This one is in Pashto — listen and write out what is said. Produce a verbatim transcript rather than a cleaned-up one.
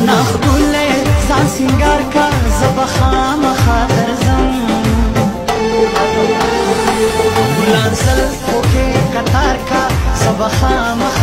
نخدوله ځان سینګار کا زه خامخا درځم ګلان زلفو کې قطار کا زه خامخا